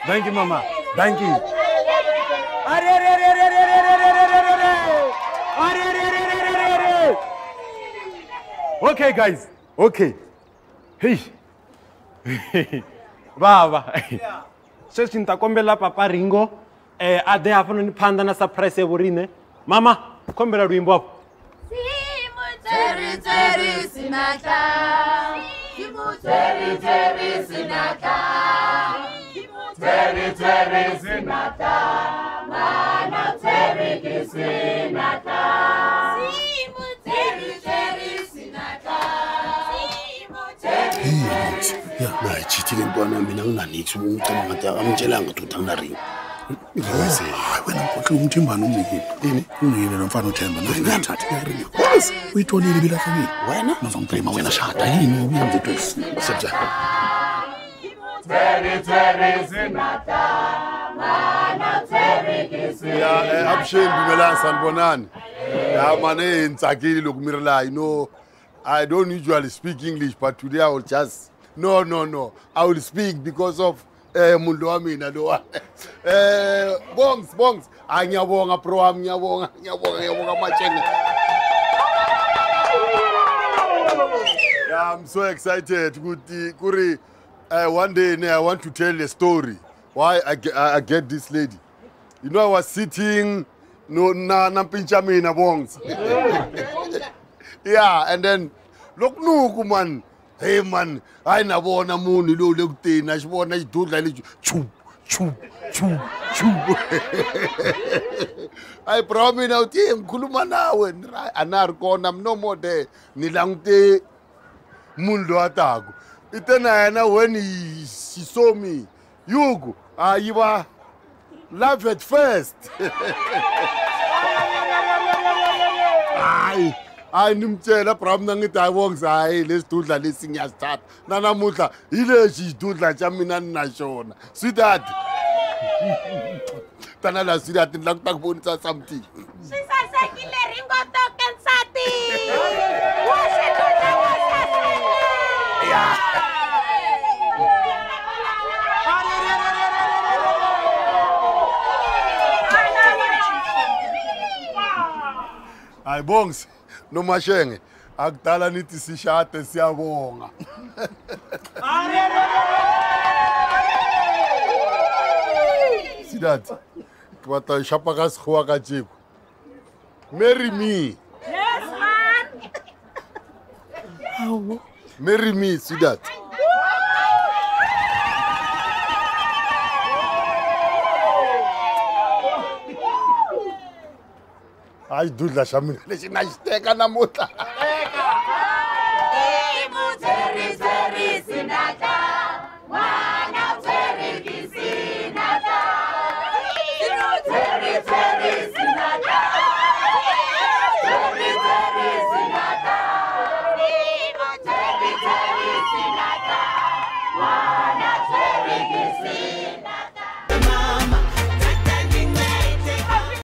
Thank you, Mama. Thank you. Okay, guys. Okay. Hey. Baba. Sweswi nta kombela Papa Ringo a de afano ni phanda na surprise evorine. Mama, kombela rwimbo hapo. Teri teri sinaka. Teri teri sinaka. Teri teri sinaka. Mana teri kisinaka. Teri teri sinaka. Ya, na chitile mbona mina nginganiki umcabanga ngathi amtshelanga ukuthi anginaringi. Ngiyase, wena mphotho umthimbana umnikile. Yini? Ungiyile nomfana uThemba naye ngathatha iyaringi. Boss, uyitholile bila family. Wena nozomprema wena shada yini uyenza into esebja. Teri teri sinaka. Mana teri kisinaka. Yeah, absheni Dumelang sanibonani. Yeah, mane ntsakile lokumirela. You know, I don't usually speak English, but today I will just no. I will speak because of muntu wamina lo. Bongs. Ngiyabonga bro wami, ngiyabonga machene. Yeah, I'm so excited. Kuri, one day I want to tell a story why I get this lady. You know, I was sitting na pincha mina bongs. Yeah, and then look nuku man. Hey man, I nabona muni lo lekutena sibona idudla le chu. I promise now ti ngikhuluma nawe anar kona no more there nilangte mundo atako. Itena yana when she saw me yugo ayiba laugh at first. Ay nimtshela problem ngithi ayibonga hayi lesidudla lesingiyasithatha nanamuhla ile sidudla jamina ninashona sweetheart tana la sweetheart ngilakutakubonisa something Sisasekile Ringo token sati. Washedudla wasasele. yeah ay bongs no mashenge akudala nithi sishade siyabonga Sidat kwata shapa ka sikhuwa ka jiko marry me. Yes man. How? Marry me, Sidat. I do la shamina. Lexi na xiteka namuhla.